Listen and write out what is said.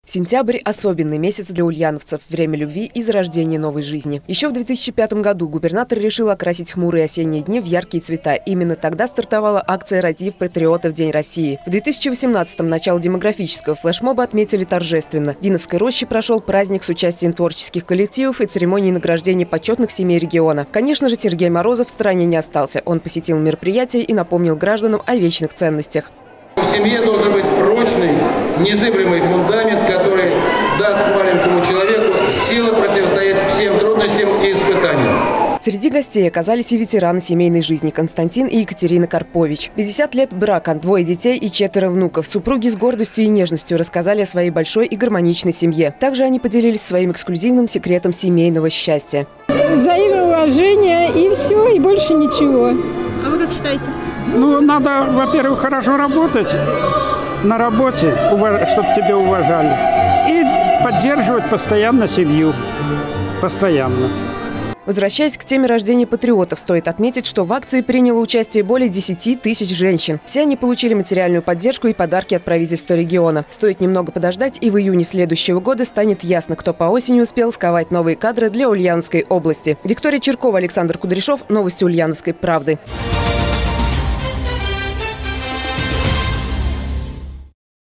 Сентябрь – особенный месяц для ульяновцев, время любви и зарождения новой жизни. Еще в 2005 году губернатор решил окрасить хмурые осенние дни в яркие цвета. Именно тогда стартовала акция «Ради патриота в День России». В 2018-м начало демографического флешмоба отметили торжественно. В Виновской роще прошел праздник с участием творческих коллективов и церемонии награждения почетных семей региона. Конечно же, Сергей Морозов в стороне не остался. Он посетил мероприятие и напомнил гражданам о вечных ценностях. В семье должен быть прочный, незыблемый фундамент, который даст маленькому человеку силы противостоять всем трудностям и испытаниям. Среди гостей оказались и ветераны семейной жизни Константин и Екатерина Карпович. 50 лет брака, 2 детей и 4 внуков. Супруги с гордостью и нежностью рассказали о своей большой и гармоничной семье. Также они поделились своим эксклюзивным секретом семейного счастья. Взаимоуважение и все, и больше ничего. А вы как считаете? Ну, надо, во-первых, хорошо работать на работе, чтобы тебя уважали. И поддерживать постоянно семью. Постоянно. Возвращаясь к теме рождения патриотов, стоит отметить, что в акции приняло участие более 10 тысяч женщин. Все они получили материальную поддержку и подарки от правительства региона. Стоит немного подождать, и в июне следующего года станет ясно, кто по осени успел сковать новые кадры для Ульяновской области. Виктория Черкова, Александр Кудряшов. Новости Ульяновской правды.